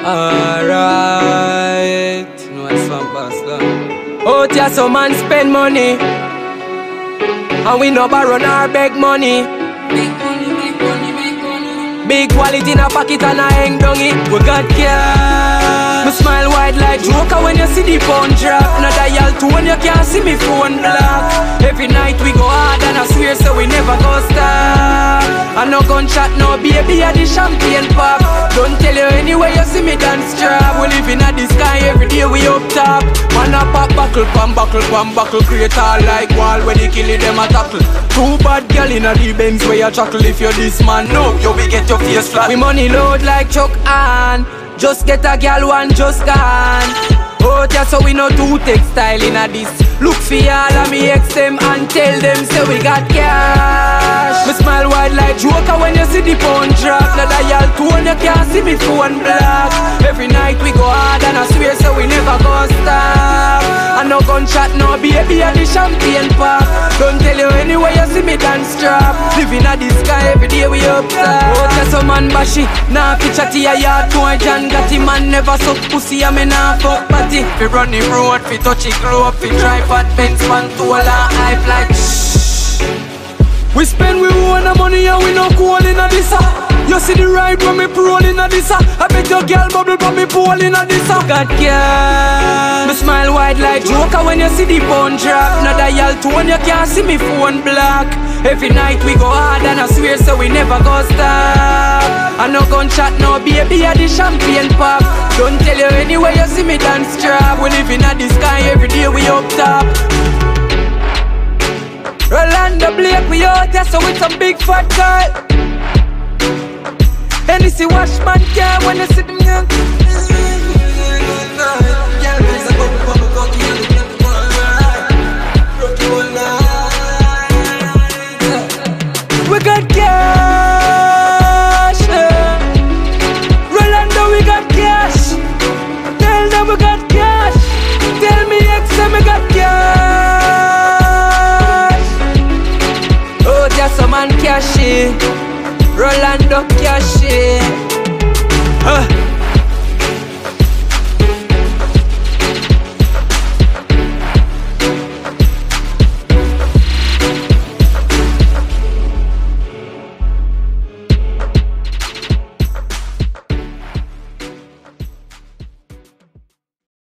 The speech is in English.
Alright, no it's from Boston. Out here some man spend money, and we no borrow nor beg money. Big wallet in a pocket and I hang down it. We got cash. Me smile wide like Joker when you see the phone drop. No dial tone, you can't see me phone block. Every night we go hard and I swear so we never go stop. I no gunshot, no baby at the champagne pop. Don't tell you anywhere you see me dance trap. We living at the sky every day we up top. Man a pop buckle, pam buckle. Create all like wall when you kill it, them a tackle. Two bad girl in a the Benz where you chuckle. If you're this man, no, you will get your face flat. We money load like Chuck and just get a girl one just gone. Oh yeah, so we no do textile in a this. Look for all of me ex them and tell them say we got cash. Me smile wide like Joker when you see the phone drop. No dial tone, you can't see me phone block. Every night we go hard and I swear so we never go stop. I no gunshot, no baby at the champagne pop. Don't tell you anywhere you see me dance trap. Living at the sky every day we up top. Oh yeah, some man bashy, nah picture to your yard. Boy John got him man never suck pussy and me nah fuck party. Fi run the road, fi touch it, grow up, fi try fat Benz, man to all our hype like shh. We spend we own the money and we no cool in a this. You see the ride when me roll in a this. I bet your girl bubble but me pull in a this. Got cash. Me smile wide like Joker when you see the phone drop. No dial tone, you can't see me phone block. Every night we go hard and I swear so we never go stop. I no gunshot, no baby at the champagne pop. Don't tell you anywhere you see me dance trap. We living at the sky every day we up top. Rolando Blake we out here so with some big fat girl. And you see Washman car when you see them young. We got cash, Rolando we got cash. Tell them we got cash. Tell me ex we got cash. Oh there's some man cashy, Rolando cashy.